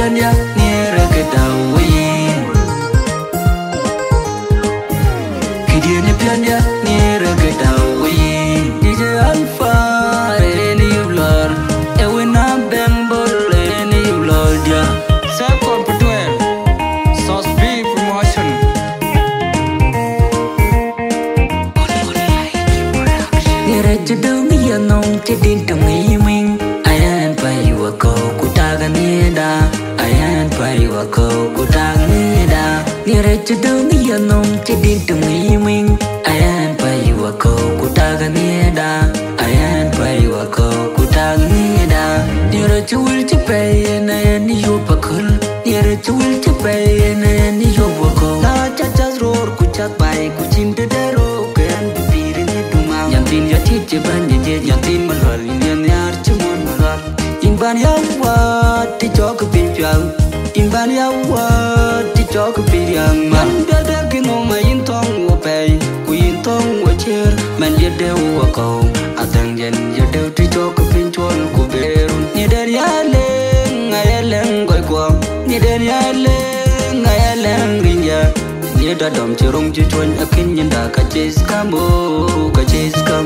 pianya nera kedawain Kidiani pianya nera kedawain DJ Alpha any blur Ewina bembol any blur dia Self-con Pedwell Sauce B Promotion Nera jadong yanong kedin tungiming Ayan payu ako kutaga nida Ayan payu ako kutaga nida Nera jadong yanong kedin tungiming Ayan payu ako kutaga nida Ayan payu ako kutaga nida Nera chul chipay na yan yupakul Nera chul chipay na yan yupakul La chachas roar kuchat bay kuchinta daro Kayan pipirin ituma Yantin yatit jiban jijit yantin malwal Yan yar chumon malwal Imban yawa ti chok pinjang Imban yawa ti chok pinjang Man dada kino ma yintong wapay Ku yintong wachir Man yadeu wakaw Adang yen yadeu ti chok pinchol ku berun Nidar yaleng ngayaleng goy kwang Nidar yaleng ngayaleng rinja Nidar dom chirung chichwan akin yanda kachis kambo kachis kam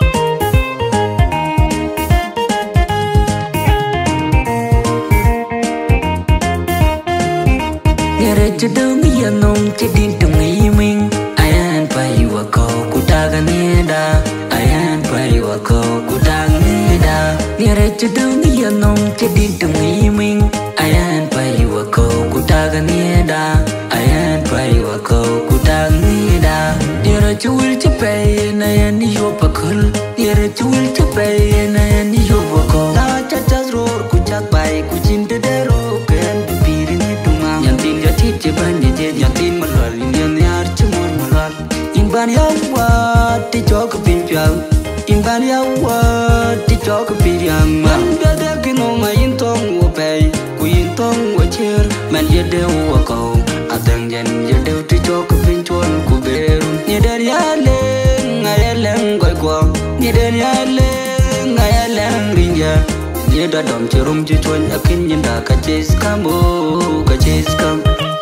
Nera jadong yanong kedin tungiming Ayan payu ako kutaga nida Ayan payu ako kutaga nida Nera jadong yanong kedin tungiming Ayan payu ako kutaga nida Ayan payu ako kutaga nida Nera chul chipay na yan yopakul Nera chul chipay na yan yopakul La chachas roar kuchat bay kuchinta daro Kayan pipirin ituma Yantin yatit jiban jijit yantin malwal Yan yar chumon malwal Imban yawa ti chok pinjang Imban yawa ti chok pinjang Man dada kino ma yintong wapay Ku yintong wachir Man yadeu wakaw Adang yen yadeu ti chok pinchol ku berun Nidar yaleng ngayaleng goy kwang Nidar yaleng ngayaleng rinja Nidar dom chirum chichwan akin yanda kachis kambo kachis kam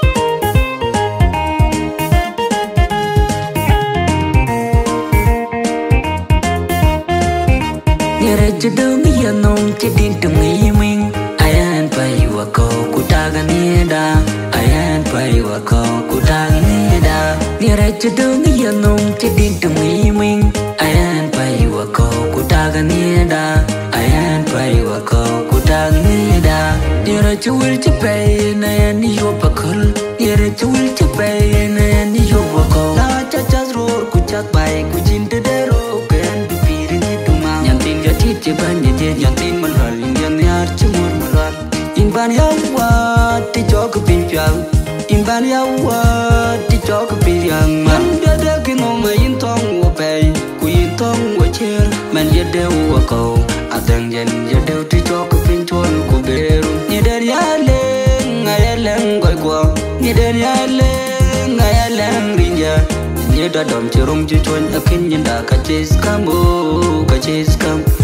Nera jadong yanong kedin tungiming Ayan payu ako kutaga nida Ayan payu ako kutaga nida Nera jadong yanong kedin tungiming Ayan payu ako kutaga nida Ayan payu ako kutaga nida Nera chul chipay na yan yopakul Nera chul chipay na yan yopakul La chachas roar kuchat bay kuchinta daro Kayan pipirin ituma Yantin yatit jiban jijit yantin malwal Yan yar chumon malwal Imban yawa ti chok pinjang Imban yawa ti chok pinjang Man dada kino ma yintong wapay Ku yintong wachir Man yadeu wakaw Adang yen yadeu ti chok pinchol ku berun Nidar yaleng ngayaleng goy kwang Nidar yaleng ngayaleng rinja Nidar dom chirum chichwan akin yanda kachis kambo kachis kam